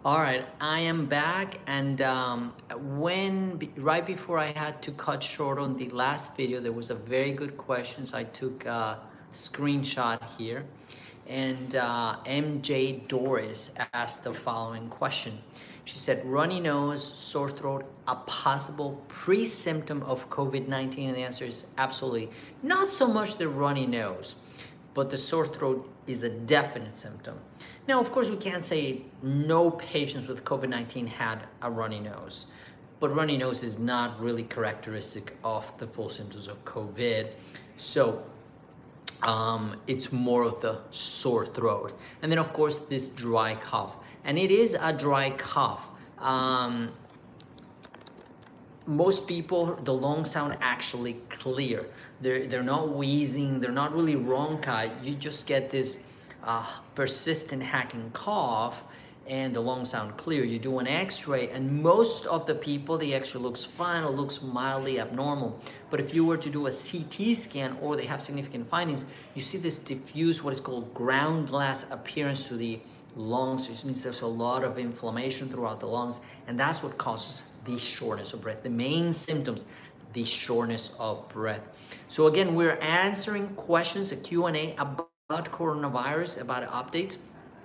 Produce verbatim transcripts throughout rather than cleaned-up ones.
All right, I am back, and um, when right before I had to cut short on the last video, there was a very good question, so I took a screenshot here, and uh, M J Doris asked the following question. She said, "Runny nose, sore throat, a possible pre-symptom of COVID nineteen?" And the answer is absolutely not so much the runny nose, but the sore throat is a definite symptom. Now, of course, we can't say no patients with COVID nineteen had a runny nose, but runny nose is not really characteristic of the full symptoms of COVID. So um, it's more of the sore throat. And then, of course, this dry cough. And it is a dry cough. Um, most people, the lungs sound actually clear. They're, they're not wheezing, they're not really rhonchi. You just get this uh, persistent hacking cough and the lungs sound clear. You do an x-ray and most of the people, the x-ray looks fine or looks mildly abnormal. But if you were to do a C T scan or they have significant findings, you see this diffuse, what is called ground glass appearance to the lungs, which means there's a lot of inflammation throughout the lungs, and that's what causes the shortness of breath. The main symptoms, the shortness of breath. So again, we're answering questions, a Q and A about coronavirus, about updates,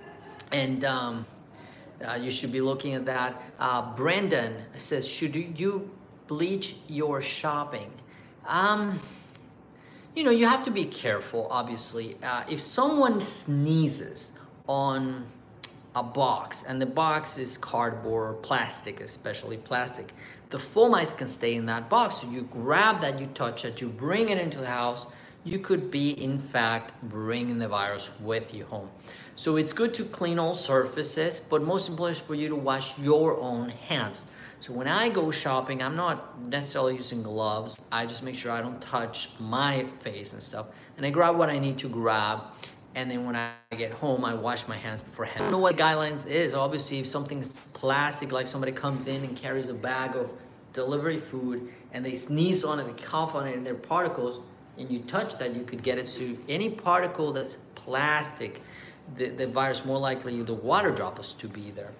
and um, uh, you should be looking at that. Uh, Brendan says, should you bleach your shopping? Um, you know, you have to be careful, obviously. Uh, if someone sneezes on a box and the box is cardboard or plastic, especially plastic, the fomites can stay in that box. So you grab that, you touch it, you bring it into the house, you could be in fact bringing the virus with you home. So it's good to clean all surfaces, but most important is for you to wash your own hands. So when I go shopping, I'm not necessarily using gloves. I just make sure I don't touch my face and stuff. And I grab what I need to grab. And then when I get home, I wash my hands beforehand. I don't know what guidelines is. Obviously, if something's plastic, like somebody comes in and carries a bag of delivery food and they sneeze on it, they cough on it, and there are particles, and you touch that, you could get it. So any particle that's plastic, the, the virus, more likely the water droplets to be there.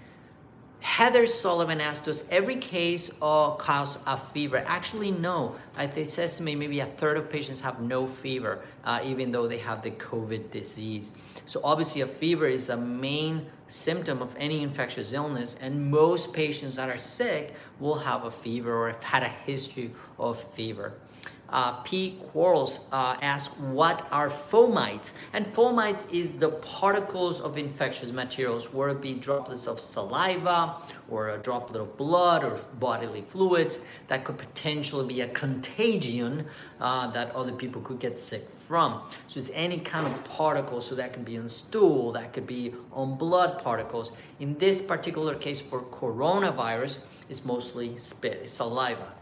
Heather Sullivan asked us, every case uh, cause a fever? Actually, no. I think it says to me maybe a third of patients have no fever, uh, even though they have the COVID disease. So obviously a fever is a main symptom of any infectious illness, and most patients that are sick will have a fever or have had a history of fever. Uh, P. Quarles uh, asked, what are fomites? And fomites is the particles of infectious materials, whether it be droplets of saliva or a droplet of blood or bodily fluids that could potentially be a contagion uh, that other people could get sick from. So it's any kind of particle, so that can be on stool, that could be on blood particles. In this particular case for coronavirus, it's mostly spit, it's saliva.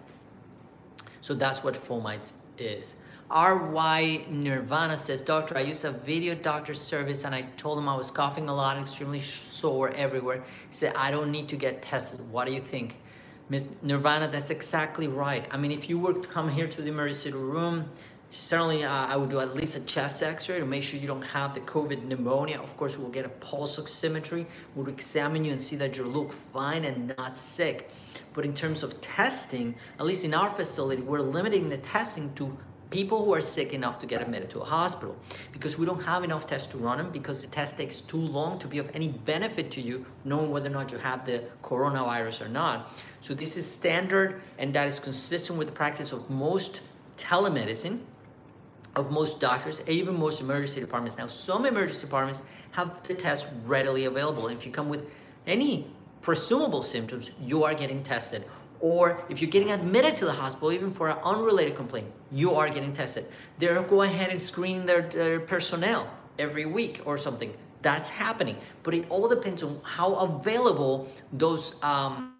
So that's what fomites is. R Y Nirvana says, doctor, I use a video doctor service and I told him I was coughing a lot, extremely sore everywhere. He said, I don't need to get tested. What do you think? Miz Nirvana, that's exactly right. I mean, if you were to come here to the emergency room, certainly uh, I would do at least a chest x-ray to make sure you don't have the COVID pneumonia. Of course, we'll get a pulse oximetry. We'll examine you and see that you look fine and not sick. But in terms of testing, at least in our facility, we're limiting the testing to people who are sick enough to get admitted to a hospital, because we don't have enough tests to run them, because the test takes too long to be of any benefit to you, knowing whether or not you have the coronavirus or not. So this is standard, and that is consistent with the practice of most telemedicine, of most doctors, and even most emergency departments. Now, some emergency departments have the test readily available. And if you come with any presumable symptoms, you are getting tested. Or if you're getting admitted to the hospital, even for an unrelated complaint, you are getting tested. They're going ahead and screening their, their personnel every week or something. That's happening. But it all depends on how available those, um,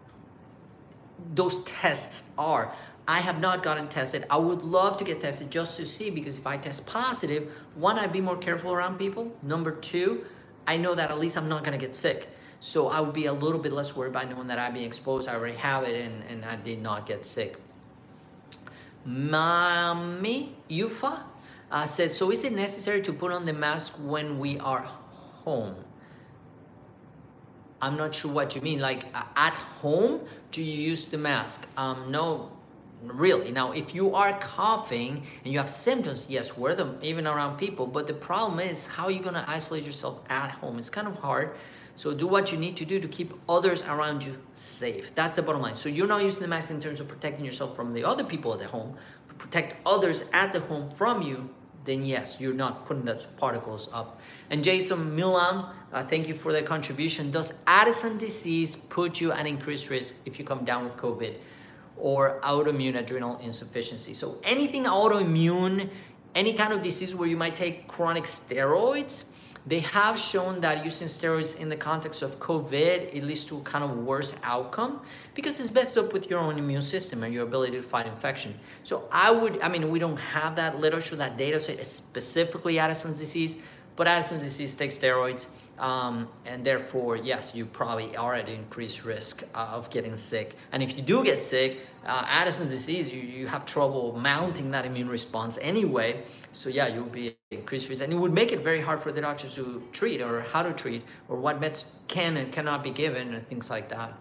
those tests are. I have not gotten tested. I would love to get tested just to see, because if I test positive, one, I'd be more careful around people. Number two, I know that at least I'm not gonna get sick. So I would be a little bit less worried by knowing that I'd be exposed. I already have it and, and I did not get sick. Mami Yufa uh, says, so is it necessary to put on the mask when we are home? I'm not sure what you mean. Like uh, at home, do you use the mask? Um, no, really. Now, if you are coughing and you have symptoms, yes, wear them even around people. But the problem is, how are you gonna isolate yourself at home? It's kind of hard. So do what you need to do to keep others around you safe. That's the bottom line. So you're not using the mask in terms of protecting yourself from the other people at the home, but protect others at the home from you, then yes, you're not putting those particles up. And Jason Milam, uh, thank you for the contribution. Does Addison disease put you at increased risk if you come down with COVID or autoimmune adrenal insufficiency? So anything autoimmune, any kind of disease where you might take chronic steroids, they have shown that using steroids in the context of COVID, it leads to a kind of worse outcome because it's messed up with your own immune system and your ability to fight infection. So I would, I mean, we don't have that literature, that data, so it's specifically Addison's disease, but Addison's disease takes steroids. Um, and therefore, yes, you probably are at increased risk uh, of getting sick. And if you do get sick, uh, Addison's disease, you, you have trouble mounting that immune response anyway. So yeah, you'll be at increased risk. And it would make it very hard for the doctors to treat or how to treat or what meds can and cannot be given and things like that.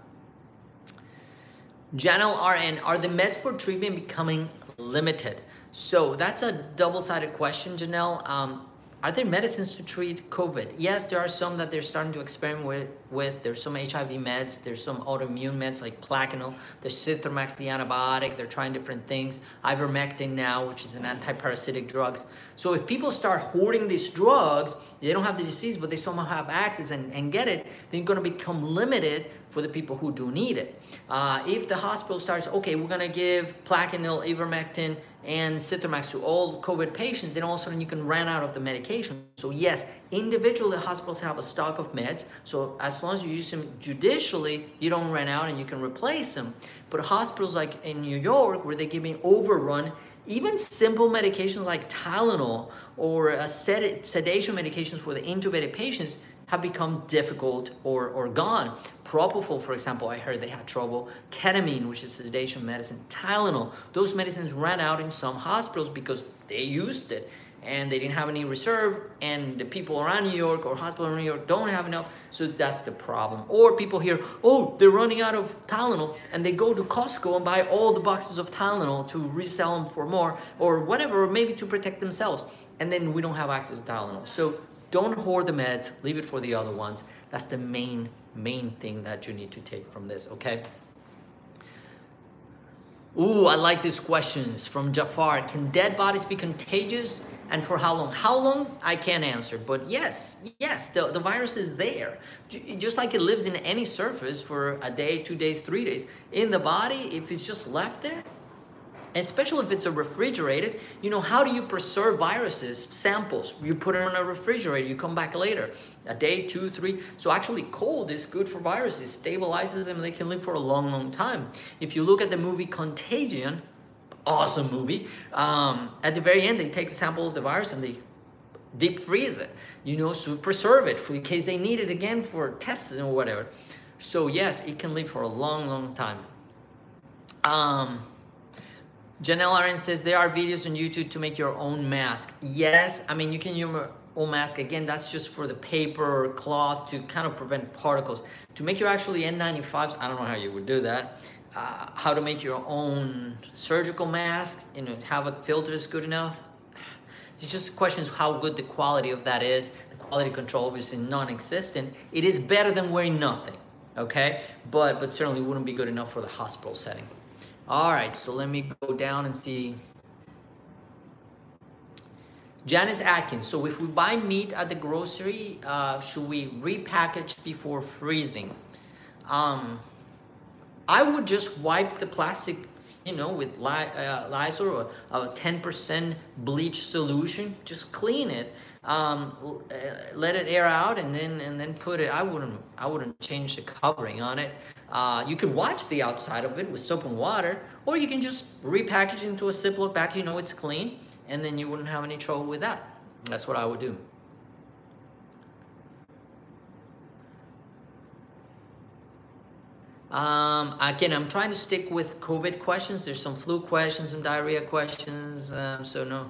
Janelle R N, are the meds for treatment becoming limited? So that's a double-sided question, Janelle. Um, Are there medicines to treat COVID? Yes, there are some that they're starting to experiment with. with. There's some H I V meds. There's some autoimmune meds like Plaquenil. There's Zithromax, the antibiotic. They're trying different things. Ivermectin now, which is an anti-parasitic drug. So if people start hoarding these drugs, they don't have the disease, but they somehow have access and, and get it, they're going to become limited for the people who do need it. Uh, if the hospital starts, okay, we're going to give Plaquenil, Ivermectin, and Zithromax to all COVID patients, then all of a sudden you can run out of the medication. So yes, individually hospitals have a stock of meds. So as long as you use them judicially, you don't run out and you can replace them. But hospitals like in New York, where they're giving overrun, even simple medications like Tylenol or uh, sed sedation medications for the intubated patients have become difficult or, or gone. Propofol, for example, I heard they had trouble. Ketamine, which is sedation medicine. Tylenol, those medicines ran out in some hospitals because they used it and they didn't have any reserve, and the people around New York or hospitals in New York don't have enough, so that's the problem. Or people hear, oh, they're running out of Tylenol, and they go to Costco and buy all the boxes of Tylenol to resell them for more, or whatever, or maybe to protect themselves, and then we don't have access to Tylenol. So don't hoard the meds, leave it for the other ones. That's the main, main thing that you need to take from this, okay? Ooh, I like these questions from Jafar. Can dead bodies be contagious, and for how long? How long, I can't answer, but yes, yes, the, the virus is there. Just like it lives in any surface for a day, two days, three days. In the body, if it's just left there, especially if it's a refrigerated, you know, how do you preserve viruses, samples? You put it in a refrigerator, you come back later, a day, two, three. So actually cold is good for viruses, stabilizes them, they can live for a long, long time. If you look at the movie Contagion, awesome movie, um, at the very end, they take a sample of the virus and they deep freeze it, you know, so preserve it for in case they need it again for testing or whatever. So yes, it can live for a long, long time. Um, Janelle Aaron says there are videos on YouTube to make your own mask. Yes, I mean, you can use your own mask. Again, that's just for the paper or cloth to kind of prevent particles. To make your actually N ninety-fives, I don't know how you would do that. Uh, how to make your own surgical mask, you know, have a filter is good enough. It's just questions how good the quality of that is. The quality control obviously non-existent. It is better than wearing nothing, okay? But, but certainly wouldn't be good enough for the hospital setting. All right, so let me go down and see. Janice Atkins, so if we buy meat at the grocery, uh, should we repackage before freezing? Um, I would just wipe the plastic, you know, with Ly uh, Lysol or a ten percent bleach solution. Just clean it, um, let it air out, and then and then put it. I wouldn't I wouldn't change the covering on it. Uh, you can watch the outside of it with soap and water, or you can just repackage it into a Ziploc bag. You know it's clean, and then you wouldn't have any trouble with that. That's what I would do. Um, again, I'm trying to stick with COVID questions. There's some flu questions, some diarrhea questions, um, so no.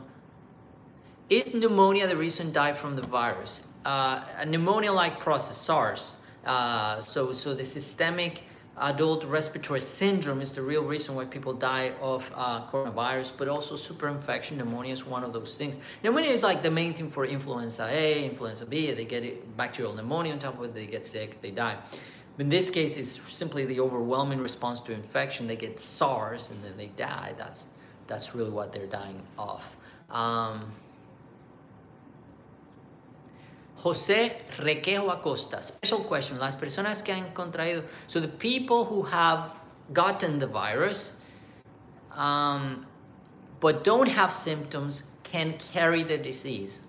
Is pneumonia the reason died from the virus? Uh, a pneumonia-like process, SARS. Uh, so, so the systemic adult respiratory syndrome is the real reason why people die of uh, coronavirus, but also superinfection. Pneumonia is one of those things. Pneumonia is like the main thing for influenza A, influenza B. They get it, bacterial pneumonia on top of it, they get sick, they die. But in this case, it's simply the overwhelming response to infection. They get SARS and then they die. That's, that's really what they're dying of. Um, José Requejo Acosta, special question, las personas que han contraído, so the people who have gotten the virus, um, but don't have symptoms can carry the disease.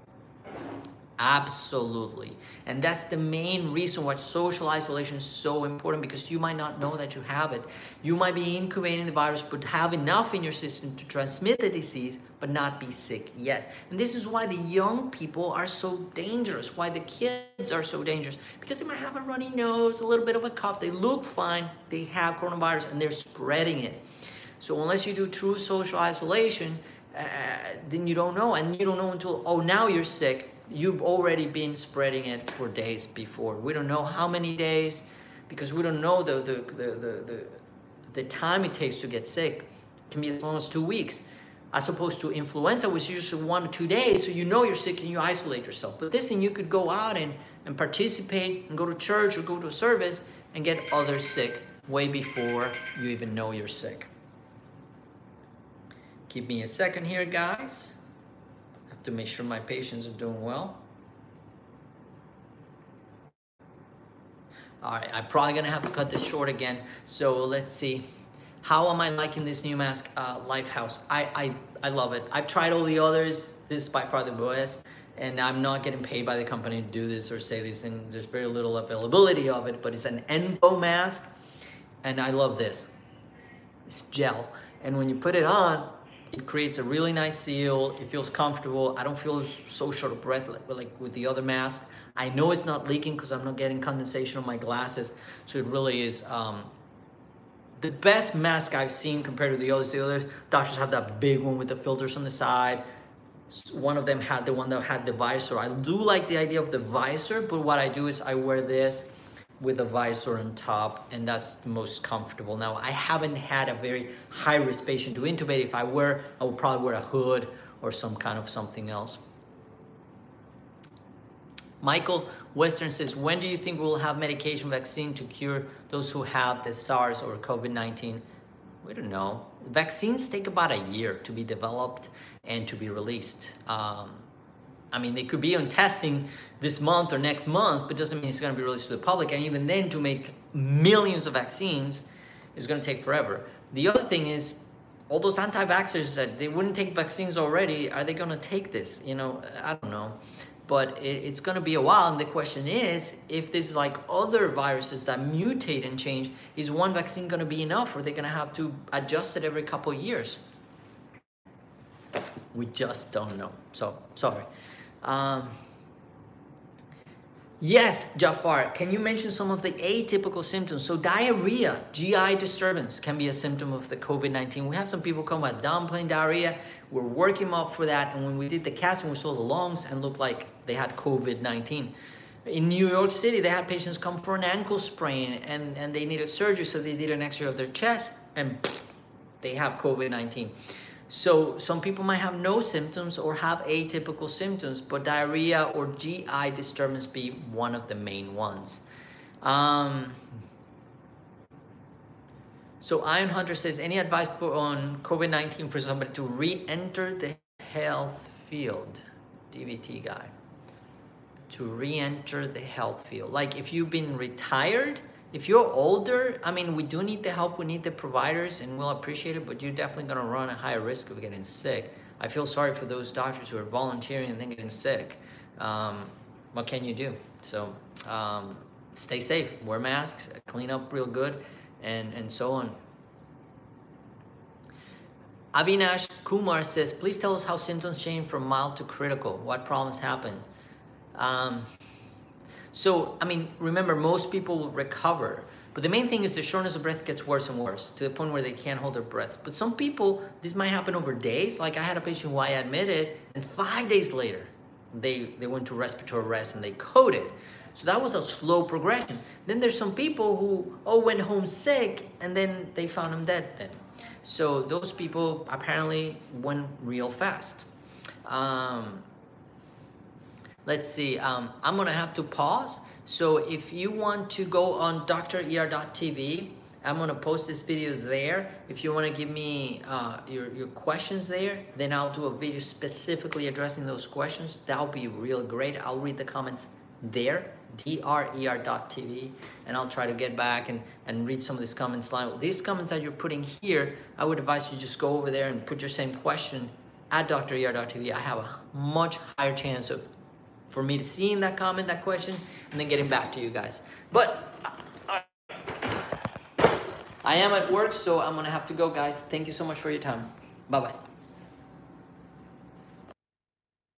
Absolutely. And that's the main reason why social isolation is so important, because you might not know that you have it. You might be incubating the virus, but have enough in your system to transmit the disease, but not be sick yet. And this is why the young people are so dangerous, why the kids are so dangerous, because they might have a runny nose, a little bit of a cough, they look fine, they have coronavirus and they're spreading it. So unless you do true social isolation, uh, then you don't know, and you don't know until, oh, now you're sick. You've already been spreading it for days before. We don't know how many days, because we don't know the, the, the, the, the, the time it takes to get sick. It can be as long as two weeks, as opposed to influenza, which is usually one or two days, so you know you're sick and you isolate yourself. But this thing, you could go out and, and participate and go to church or go to a service and get others sick way before you even know you're sick. Give me a second here, guys. To make sure my patients are doing well. All right, I'm probably gonna have to cut this short again. So let's see. How am I liking this new mask, uh, Lifehouse? I, I, I love it. I've tried all the others. This is by far the best. And I'm not getting paid by the company to do this or say this, and there's very little availability of it, but it's an N B O mask. And I love this. It's gel. And when you put it on, it creates a really nice seal. It feels comfortable. I don't feel so short of breath like, like with the other mask. I know it's not leaking because I'm not getting condensation on my glasses. So it really is um, the best mask I've seen compared to the others. The others, doctors have that big one with the filters on the side. One of them had the one that had the visor. I do like the idea of the visor, but what I do is I wear this with a visor on top, and that's the most comfortable. Now, I haven't had a very high-risk patient to intubate. If I were, I would probably wear a hood or some kind of something else. Michael Western says, when do you think we'll have medication vaccine to cure those who have the SARS or COVID nineteen? We don't know. Vaccines take about a year to be developed and to be released. Um, I mean, they could be on testing this month or next month, but doesn't mean it's going to be released to the public. And even then, to make millions of vaccines is going to take forever. The other thing is, all those anti-vaxxers that they wouldn't take vaccines already, are they going to take this? You know, I don't know. But it, it's going to be a while. And the question is, if this is like other viruses that mutate and change, is one vaccine going to be enough? Or are they going to have to adjust it every couple of years? We just don't know. So, sorry. Um, yes, Jafar, can you mention some of the atypical symptoms? So diarrhea, G I disturbance can be a symptom of the COVID nineteen. We have some people come with dumpling diarrhea. We're working up for that. And when we did the casting, we saw the lungs and looked like they had COVID nineteen. In New York City, they had patients come for an ankle sprain and, and they needed surgery. So they did an x-ray of their chest and they have COVID nineteen. So some people might have no symptoms or have atypical symptoms, but diarrhea or G I disturbance be one of the main ones. Um, so Iron Hunter says, any advice for on COVID nineteen for somebody to re-enter the health field? D V T guy. To re-enter the health field. Like if you've been retired, if you're older, I mean, we do need the help, we need the providers, and we'll appreciate it, but you're definitely gonna run a higher risk of getting sick. I feel sorry for those doctors who are volunteering and then getting sick. Um, what can you do? So um, stay safe, wear masks, clean up real good, and, and so on. Avinash Kumar says, please tell us how symptoms change from mild to critical. What problems happen? Um, So, I mean, remember, most people will recover. But the main thing is the shortness of breath gets worse and worse to the point where they can't hold their breath. But some people, this might happen over days. Like I had a patient who I admitted, and five days later, they, they went to respiratory arrest and they coded. So that was a slow progression. Then there's some people who, oh, went home sick and then they found him dead then. So those people apparently went real fast. Um, let's see, um, I'm gonna have to pause. So if you want to go on D R E R dot T V, I'm gonna post these videos there. If you wanna give me uh, your, your questions there, then I'll do a video specifically addressing those questions. That'll be real great. I'll read the comments there, D R E R dot T V, and I'll try to get back and, and read some of these comments live. These comments that you're putting here, I would advise you just go over there and put your same question at D R E R dot T V. I have a much higher chance of for me to seeing that comment, that question, and then getting back to you guys. But I am at work, so I'm gonna have to go, guys. Thank you so much for your time. Bye-bye.